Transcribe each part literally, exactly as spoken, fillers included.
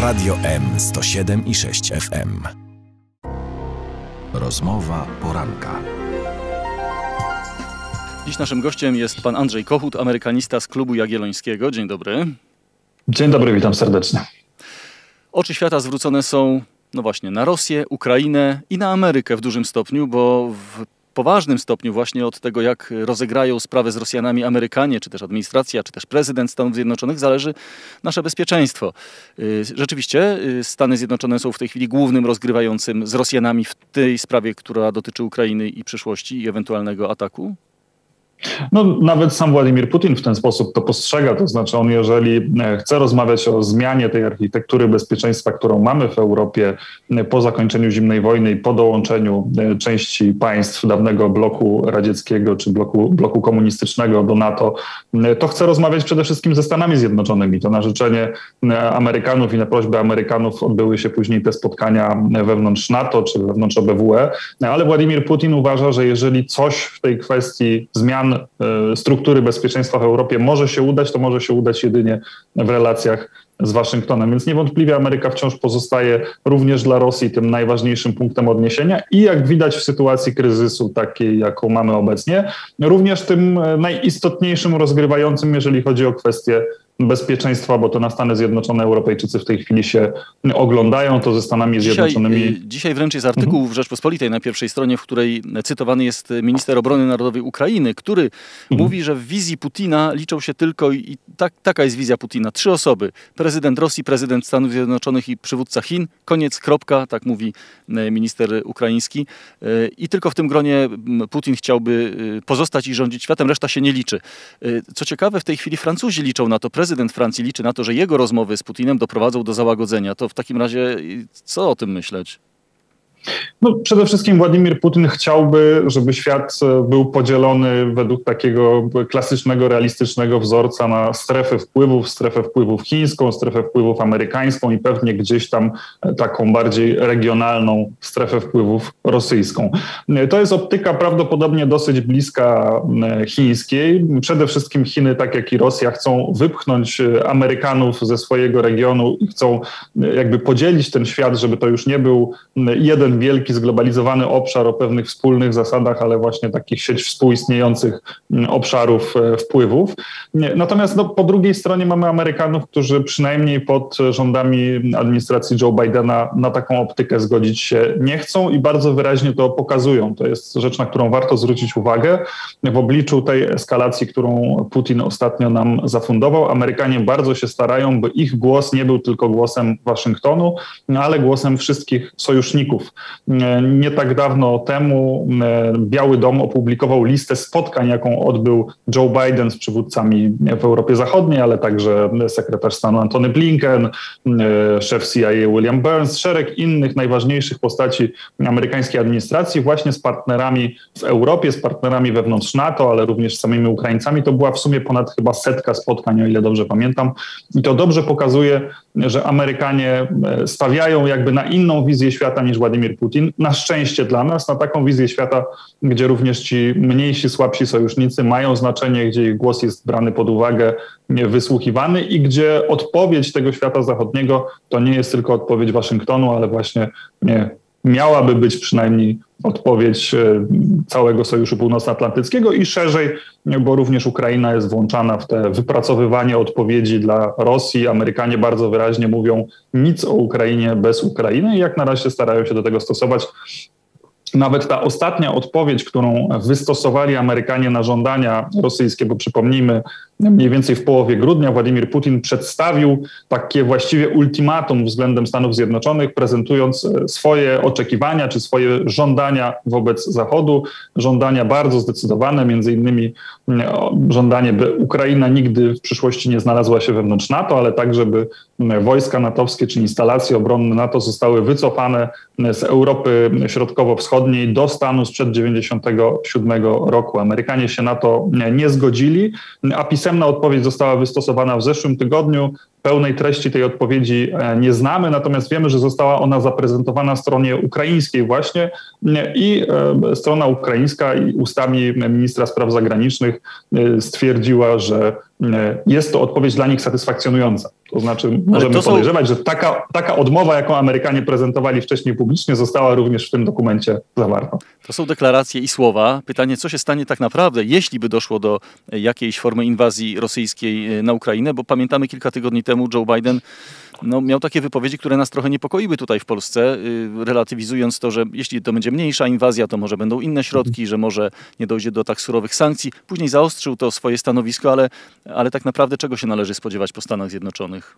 Radio M sto siedem i sześć F M. Rozmowa poranka. Dziś naszym gościem jest pan Andrzej Kochut, amerykanista z Klubu Jagiellońskiego. Dzień dobry. Dzień dobry, witam serdecznie. Oczy świata zwrócone są, no właśnie, na Rosję, Ukrainę i na Amerykę w dużym stopniu, bo w poważnym stopniu właśnie od tego, jak rozegrają sprawę z Rosjanami Amerykanie, czy też administracja, czy też prezydent Stanów Zjednoczonych, zależy nasze bezpieczeństwo. Rzeczywiście Stany Zjednoczone są w tej chwili głównym rozgrywającym z Rosjanami w tej sprawie, która dotyczy Ukrainy i przyszłości i ewentualnego ataku? No, nawet sam Władimir Putin w ten sposób to postrzega, to znaczy on, jeżeli chce rozmawiać o zmianie tej architektury bezpieczeństwa, którą mamy w Europie po zakończeniu zimnej wojny i po dołączeniu części państw dawnego bloku radzieckiego czy bloku, bloku komunistycznego do NATO, to chce rozmawiać przede wszystkim ze Stanami Zjednoczonymi. To na życzenie Amerykanów i na prośbę Amerykanów odbyły się później te spotkania wewnątrz NATO czy wewnątrz O B W E, ale Władimir Putin uważa, że jeżeli coś w tej kwestii zmian struktury bezpieczeństwa w Europie może się udać, to może się udać jedynie w relacjach z Waszyngtonem. Więc niewątpliwie Ameryka wciąż pozostaje również dla Rosji tym najważniejszym punktem odniesienia i jak widać w sytuacji kryzysu takiej, jaką mamy obecnie, również tym najistotniejszym rozgrywającym, jeżeli chodzi o kwestie bezpieczeństwa, bo to na Stany Zjednoczone Europejczycy w tej chwili się oglądają, to ze Stanami dzisiaj, Zjednoczonymi... Dzisiaj wręcz jest artykuł mhm. w Rzeczpospolitej na pierwszej stronie, w której cytowany jest minister obrony narodowej Ukrainy, który mhm. mówi, że w wizji Putina liczą się tylko, i tak, taka jest wizja Putina, trzy osoby. Prezydent Rosji, prezydent Stanów Zjednoczonych i przywódca Chin. Koniec, kropka, tak mówi minister ukraiński. I tylko w tym gronie Putin chciałby pozostać i rządzić światem, reszta się nie liczy. Co ciekawe, w tej chwili Francuzi liczą na to, prezydent Francji liczy na to, że jego rozmowy z Putinem doprowadzą do załagodzenia. To w takim razie co o tym myśleć? No, przede wszystkim Władimir Putin chciałby, żeby świat był podzielony według takiego klasycznego, realistycznego wzorca na strefę wpływów, strefę wpływów chińską, strefę wpływów amerykańską i pewnie gdzieś tam taką bardziej regionalną strefę wpływów rosyjską. To jest optyka prawdopodobnie dosyć bliska chińskiej. Przede wszystkim Chiny, tak jak i Rosja, chcą wypchnąć Amerykanów ze swojego regionu i chcą jakby podzielić ten świat, żeby to już nie był jeden wielki, zglobalizowany obszar o pewnych wspólnych zasadach, ale właśnie takich sieć współistniejących obszarów wpływów. Natomiast no, po drugiej stronie mamy Amerykanów, którzy przynajmniej pod rządami administracji Joe Bidena na taką optykę zgodzić się nie chcą i bardzo wyraźnie to pokazują. To jest rzecz, na którą warto zwrócić uwagę. W obliczu tej eskalacji, którą Putin ostatnio nam zafundował, Amerykanie bardzo się starają, by ich głos nie był tylko głosem Waszyngtonu, ale głosem wszystkich sojuszników. Nie tak dawno temu Biały Dom opublikował listę spotkań, jaką odbył Joe Biden z przywódcami w Europie Zachodniej, ale także sekretarz stanu Antony Blinken, szef C I A William Burns, szereg innych najważniejszych postaci amerykańskiej administracji właśnie z partnerami w Europie, z partnerami wewnątrz NATO, ale również z samymi Ukraińcami. To była w sumie ponad chyba setka spotkań, o ile dobrze pamiętam. I to dobrze pokazuje, że Amerykanie stawiają jakby na inną wizję świata niż Władimir Putin. Na szczęście dla nas, na taką wizję świata, gdzie również ci mniejsi, słabsi sojusznicy mają znaczenie, gdzie ich głos jest brany pod uwagę, wysłuchiwany i gdzie odpowiedź tego świata zachodniego to nie jest tylko odpowiedź Waszyngtonu, ale właśnie nie, miałaby być przynajmniej odpowiedź całego Sojuszu Północnoatlantyckiego i szerzej, bo również Ukraina jest włączana w te wypracowywanie odpowiedzi dla Rosji. Amerykanie bardzo wyraźnie mówią nic o Ukrainie bez Ukrainy i jak na razie starają się do tego stosować. Nawet ta ostatnia odpowiedź, którą wystosowali Amerykanie na żądania rosyjskie, bo przypomnijmy, mniej więcej w połowie grudnia Władimir Putin przedstawił takie właściwie ultimatum względem Stanów Zjednoczonych, prezentując swoje oczekiwania czy swoje żądania wobec Zachodu. Żądania bardzo zdecydowane, między innymi żądanie, by Ukraina nigdy w przyszłości nie znalazła się wewnątrz NATO, ale tak, żeby wojska natowskie czy instalacje obronne NATO zostały wycofane z Europy Środkowo-Wschodniej do stanu sprzed dziewięćdziesiątego siódmego roku. Amerykanie się na to nie zgodzili, a pisemna odpowiedź została wystosowana w zeszłym tygodniu. Pełnej treści tej odpowiedzi nie znamy, natomiast wiemy, że została ona zaprezentowana stronie ukraińskiej właśnie i strona ukraińska ustami ministra spraw zagranicznych stwierdziła, że jest to odpowiedź dla nich satysfakcjonująca. To znaczy możemy to są... podejrzewać, że taka, taka odmowa, jaką Amerykanie prezentowali wcześniej publicznie, została również w tym dokumencie zawarta. To są deklaracje i słowa. Pytanie, co się stanie tak naprawdę, jeśli by doszło do jakiejś formy inwazji rosyjskiej na Ukrainę, bo pamiętamy kilka tygodni temu Joe Biden no, miał takie wypowiedzi, które nas trochę niepokoiły tutaj w Polsce, yy, relatywizując to, że jeśli to będzie mniejsza inwazja, to może będą inne środki, że może nie dojdzie do tak surowych sankcji. Później zaostrzył to swoje stanowisko, ale, ale tak naprawdę czego się należy spodziewać po Stanach Zjednoczonych?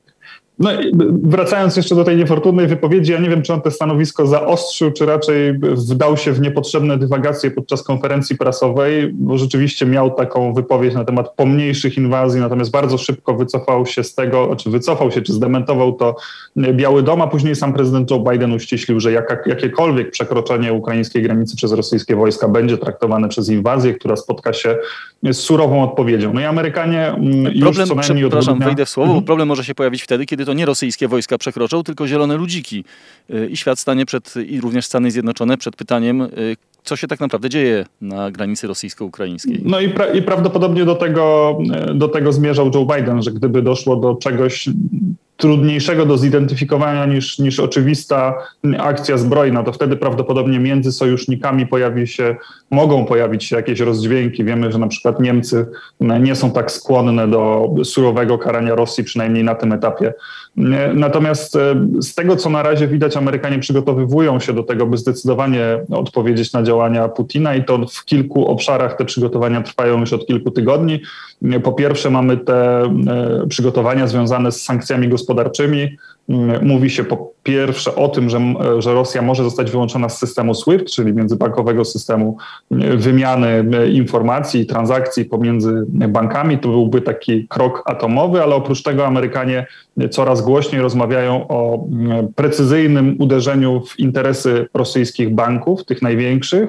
No, wracając jeszcze do tej niefortunnej wypowiedzi, ja nie wiem, czy on to stanowisko zaostrzył, czy raczej wdał się w niepotrzebne dywagacje podczas konferencji prasowej, bo rzeczywiście miał taką wypowiedź na temat pomniejszych inwazji, natomiast bardzo szybko wycofał się z tego, czy wycofał się, czy zdementował to Biały Dom, a później sam prezydent Joe Biden uściślił, że jaka, jakiekolwiek przekroczenie ukraińskiej granicy przez rosyjskie wojska będzie traktowane przez inwazję, która spotka się z surową odpowiedzią. No i Amerykanie już problem, co najmniej od przepraszam, grudnia... wejdę w słowo, Mhm. bo problem może się pojawić wtedy, kiedy to nie rosyjskie wojska przekroczą, tylko zielone ludziki. I świat stanie przed, i również Stany Zjednoczone przed pytaniem, co się tak naprawdę dzieje na granicy rosyjsko-ukraińskiej. No i, pra- i prawdopodobnie do tego, do tego zmierzał Joe Biden, że gdyby doszło do czegoś trudniejszego do zidentyfikowania niż, niż oczywista akcja zbrojna, to wtedy prawdopodobnie między sojusznikami pojawi się, mogą pojawić się jakieś rozdźwięki. Wiemy, że na przykład Niemcy nie są tak skłonne do surowego karania Rosji, przynajmniej na tym etapie. Natomiast z tego, co na razie widać, Amerykanie przygotowywują się do tego, by zdecydowanie odpowiedzieć na działania Putina i to w kilku obszarach te przygotowania trwają już od kilku tygodni. Po pierwsze mamy te przygotowania związane z sankcjami gospodarczymi. Mówi się po pierwsze o tym, że, że Rosja może zostać wyłączona z systemu SWIFT, czyli międzybankowego systemu wymiany informacji i transakcji pomiędzy bankami. To byłby taki krok atomowy, ale oprócz tego Amerykanie coraz głośniej rozmawiają o precyzyjnym uderzeniu w interesy rosyjskich banków, tych największych.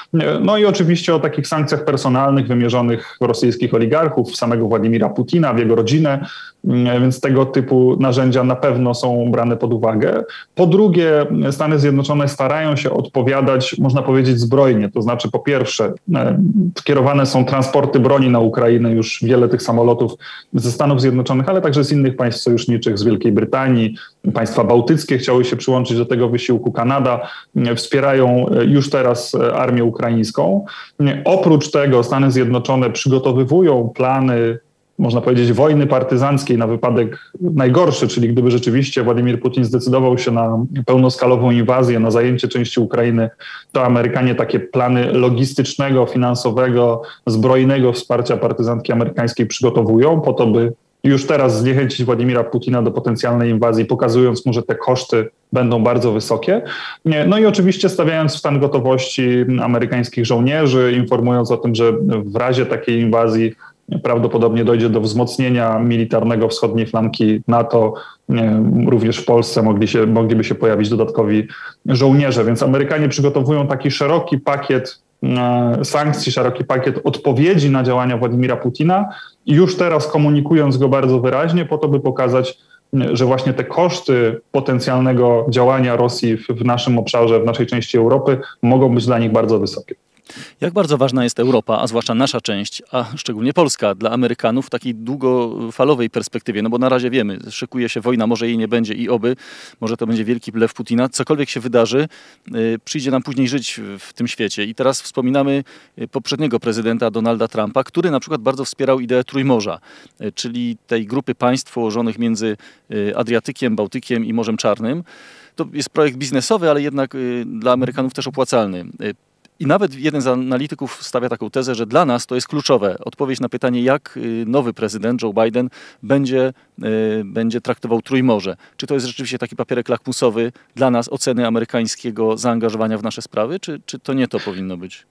No i oczywiście o takich sankcjach personalnych wymierzonych w rosyjskich oligarchów, w samego Władimira Putina, w jego rodzinę, więc tego typu narzędzia na pewno są brane pod uwagę. Po drugie, Stany Zjednoczone starają się odpowiadać, można powiedzieć, zbrojnie. To znaczy, po pierwsze, kierowane są transporty broni na Ukrainę, już wiele tych samolotów ze Stanów Zjednoczonych, ale także z innych państw sojuszniczych, z Wielkiej Brytanii. Państwa bałtyckie chciały się przyłączyć do tego wysiłku. Kanada wspierają już teraz armię ukraińską. Oprócz tego Stany Zjednoczone przygotowywują plany, można powiedzieć, wojny partyzanckiej na wypadek najgorszy, czyli gdyby rzeczywiście Władimir Putin zdecydował się na pełnoskalową inwazję, na zajęcie części Ukrainy, to Amerykanie takie plany logistycznego, finansowego, zbrojnego wsparcia partyzantki amerykańskiej przygotowują po to, by już teraz zniechęcić Władimira Putina do potencjalnej inwazji, pokazując mu, że te koszty będą bardzo wysokie. No i oczywiście stawiając w stan gotowości amerykańskich żołnierzy, informując o tym, że w razie takiej inwazji prawdopodobnie dojdzie do wzmocnienia militarnego wschodniej flanki NATO. Również w Polsce mogli się, mogliby się pojawić dodatkowi żołnierze, więc Amerykanie przygotowują taki szeroki pakiet sankcji, szeroki pakiet odpowiedzi na działania Władimira Putina i już teraz komunikując go bardzo wyraźnie po to, by pokazać, że właśnie te koszty potencjalnego działania Rosji w naszym obszarze, w naszej części Europy mogą być dla nich bardzo wysokie. Jak bardzo ważna jest Europa, a zwłaszcza nasza część, a szczególnie Polska, dla Amerykanów w takiej długofalowej perspektywie? No bo na razie wiemy, szykuje się wojna, może jej nie będzie i oby, może to będzie wielki blef Putina. Cokolwiek się wydarzy, przyjdzie nam później żyć w tym świecie. I teraz wspominamy poprzedniego prezydenta Donalda Trumpa, który na przykład bardzo wspierał ideę Trójmorza, czyli tej grupy państw położonych między Adriatykiem, Bałtykiem i Morzem Czarnym. To jest projekt biznesowy, ale jednak dla Amerykanów też opłacalny. I nawet jeden z analityków stawia taką tezę, że dla nas to jest kluczowe. Odpowiedź na pytanie, jak nowy prezydent Joe Biden będzie, będzie traktował Trójmorze. Czy to jest rzeczywiście taki papierek lakmusowy dla nas oceny amerykańskiego zaangażowania w nasze sprawy, czy, czy to nie to powinno być?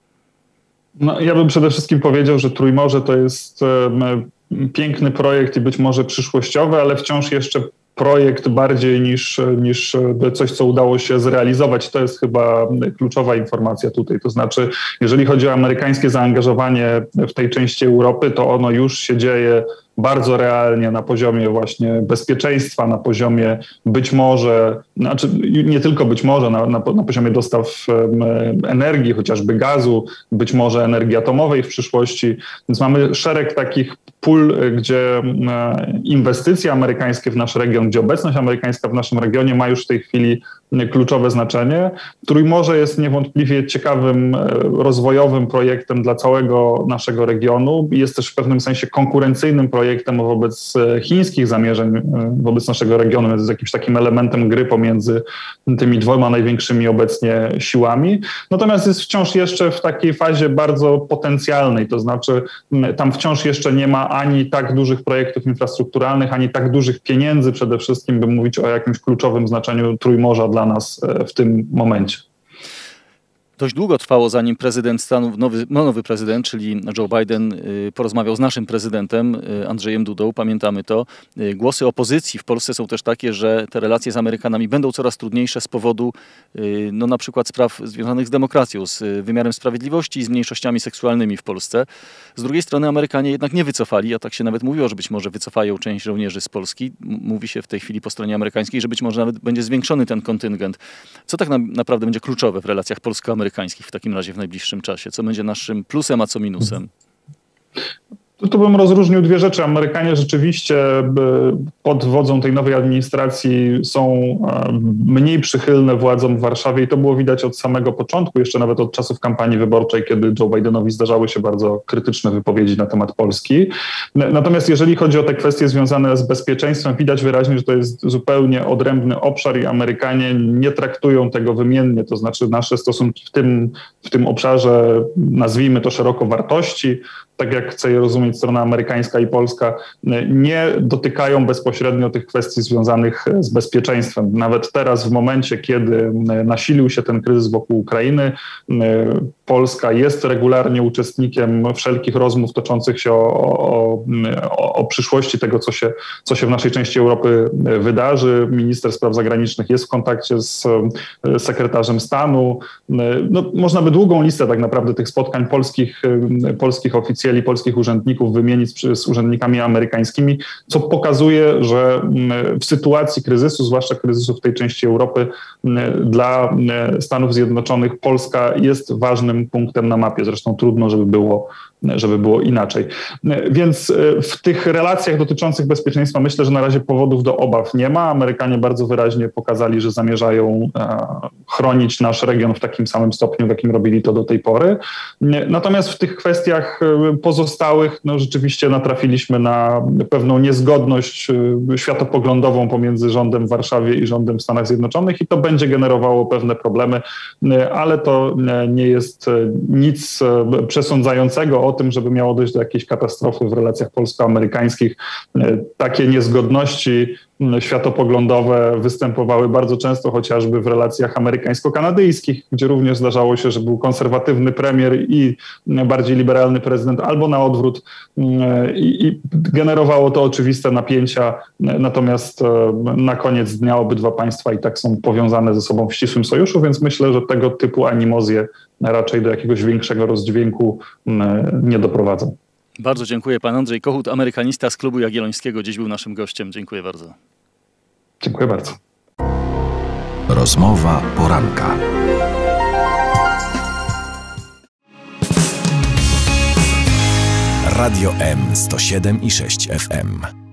No, ja bym przede wszystkim powiedział, że Trójmorze to jest e, piękny projekt i być może przyszłościowy, ale wciąż jeszcze projekt bardziej niż, niż coś, co udało się zrealizować. To jest chyba kluczowa informacja tutaj. To znaczy, jeżeli chodzi o amerykańskie zaangażowanie w tej części Europy, to ono już się dzieje bardzo realnie na poziomie właśnie bezpieczeństwa, na poziomie być może, znaczy nie tylko być może, na, na, na poziomie dostaw energii, chociażby gazu, być może energii atomowej w przyszłości. Więc mamy szereg takich pól, gdzie inwestycje amerykańskie w nasz region, gdzie obecność amerykańska w naszym regionie ma już w tej chwili kluczowe znaczenie. Trójmorze jest niewątpliwie ciekawym, rozwojowym projektem dla całego naszego regionu. Jest też w pewnym sensie konkurencyjnym projektem wobec chińskich zamierzeń wobec naszego regionu, więc jest jakimś takim elementem gry pomiędzy tymi dwoma największymi obecnie siłami. Natomiast jest wciąż jeszcze w takiej fazie bardzo potencjalnej, to znaczy tam wciąż jeszcze nie ma ani tak dużych projektów infrastrukturalnych, ani tak dużych pieniędzy przede wszystkim, by mówić o jakimś kluczowym znaczeniu Trójmorza dla nas w tym momencie. Dość długo trwało, zanim prezydent Stanów, nowy, no nowy prezydent, czyli Joe Biden, porozmawiał z naszym prezydentem Andrzejem Dudą. Pamiętamy to. Głosy opozycji w Polsce są też takie, że te relacje z Amerykanami będą coraz trudniejsze z powodu no, na przykład spraw związanych z demokracją, z wymiarem sprawiedliwości i z mniejszościami seksualnymi w Polsce. Z drugiej strony Amerykanie jednak nie wycofali, a tak się nawet mówiło, że być może wycofają część żołnierzy z Polski. Mówi się w tej chwili po stronie amerykańskiej, że być może nawet będzie zwiększony ten kontyngent. Co tak na, naprawdę będzie kluczowe w relacjach polsko-amerykańskich w takim razie w najbliższym czasie? Co będzie naszym plusem, a co minusem? Tu, tu bym rozróżnił dwie rzeczy. Amerykanie rzeczywiście pod wodzą tej nowej administracji są mniej przychylne władzom w Warszawie i to było widać od samego początku, jeszcze nawet od czasów kampanii wyborczej, kiedy Joe Bidenowi zdarzały się bardzo krytyczne wypowiedzi na temat Polski. Natomiast jeżeli chodzi o te kwestie związane z bezpieczeństwem, widać wyraźnie, że to jest zupełnie odrębny obszar i Amerykanie nie traktują tego wymiennie, to znaczy nasze stosunki w tym, w tym obszarze, nazwijmy to szeroko wartości, tak jak chce je rozumieć strona amerykańska i polska, nie dotykają bezpośrednio tych kwestii związanych z bezpieczeństwem. Nawet teraz, w momencie, kiedy nasilił się ten kryzys wokół Ukrainy, Polska jest regularnie uczestnikiem wszelkich rozmów toczących się o, o, o, o przyszłości tego, co się, co się w naszej części Europy wydarzy. Minister spraw zagranicznych jest w kontakcie z sekretarzem stanu. No, można by długą listę tak naprawdę tych spotkań polskich, polskich oficjeli, polskich urzędników wymienić z, z urzędnikami amerykańskimi, co pokazuje, że w sytuacji kryzysu, zwłaszcza kryzysu w tej części Europy, dla Stanów Zjednoczonych Polska jest ważnym punktem na mapie. Zresztą trudno, żeby było, żeby było inaczej. Więc w tych relacjach dotyczących bezpieczeństwa myślę, że na razie powodów do obaw nie ma. Amerykanie bardzo wyraźnie pokazali, że zamierzają chronić nasz region w takim samym stopniu, w jakim robili to do tej pory. Natomiast w tych kwestiach pozostałych no, rzeczywiście natrafiliśmy na pewną niezgodność światopoglądową pomiędzy rządem w Warszawie i rządem w Stanach Zjednoczonych i to będzie generowało pewne problemy, ale to nie jest nic przesądzającego o tym, żeby miało dojść do jakiejś katastrofy w relacjach polsko-amerykańskich. Takie niezgodności światopoglądowe występowały bardzo często chociażby w relacjach amerykańsko-kanadyjskich, gdzie również zdarzało się, że był konserwatywny premier i bardziej liberalny prezydent, albo na odwrót i, i generowało to oczywiste napięcia, natomiast na koniec dnia obydwa państwa i tak są powiązane ze sobą w ścisłym sojuszu, więc myślę, że tego typu animozje raczej do jakiegoś większego rozdźwięku nie doprowadzą. Bardzo dziękuję. Pan Andrzej Kochut, amerykanista z Klubu Jagiellońskiego, dziś był naszym gościem. Dziękuję bardzo. Dziękuję bardzo. Rozmowa poranka. Radio M sto siedem i sześć F M.